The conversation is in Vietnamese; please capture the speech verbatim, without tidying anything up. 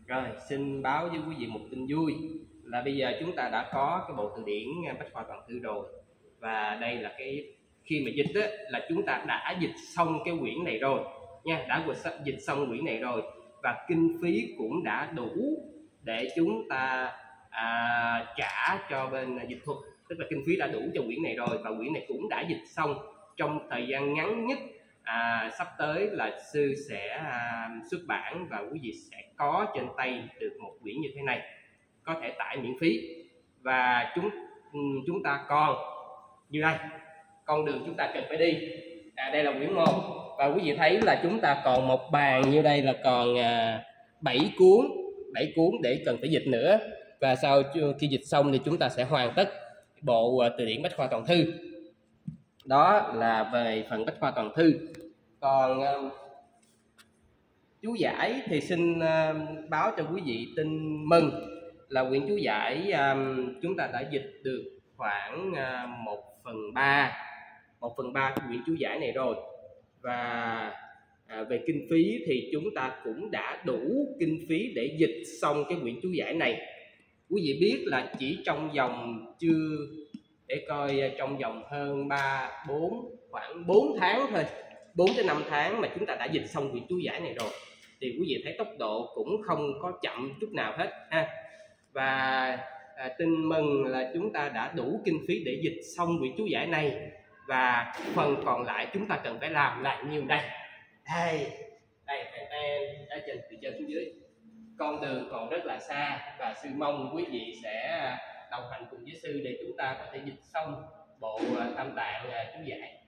Rồi, xin báo với quý vị một tin vui là bây giờ chúng ta đã có cái bộ từ điển Bách khoa toàn thư rồi. Và đây là cái khi mà dịch á, là chúng ta đã dịch xong cái quyển này rồi nha, đã dịch xong quyển này rồi và kinh phí cũng đã đủ để chúng ta à, trả cho bên dịch thuật, tức là kinh phí đã đủ cho quyển này rồi và quyển này cũng đã dịch xong trong thời gian ngắn nhất. À, sắp tới là sư sẽ à, xuất bản và quý vị sẽ có trên tay được một quyển như thế này, có thể tải miễn phí. Và chúng chúng ta còn như đây, con đường chúng ta cần phải đi. À, đây là quyển một và quý vị thấy là chúng ta còn một bàn như đây là còn à, bảy cuốn bảy cuốn để cần phải dịch nữa. Và sau khi dịch xong thì chúng ta sẽ hoàn tất bộ từ điển Bách khoa toàn thư. Đó là về phần Bách khoa toàn thư. Còn uh, chú giải thì xin uh, báo cho quý vị tin mừng là quyển chú giải um, chúng ta đã dịch được khoảng uh, một phần ba một phần ba của quyển chú giải này rồi. Và uh, về kinh phí thì chúng ta cũng đã đủ kinh phí để dịch xong cái quyển chú giải này. Quý vị biết là chỉ trong vòng chưa để coi trong vòng hơn ba bốn khoảng bốn tháng thôi, bốn tới năm tháng mà chúng ta đã dịch xong quyển chú giải này rồi, thì quý vị thấy tốc độ cũng không có chậm chút nào hết ha. Và à, tin mừng là chúng ta đã đủ kinh phí để dịch xong quyển chú giải này, và phần còn lại chúng ta cần phải làm lại nhiều đây. Đây, đây, đây, ở trên từ trên xuống dưới, con đường còn rất là xa và sư mong quý vị sẽ đồng hành cùng với sư để chúng ta có thể dịch xong bộ Tam Tạng chú giải.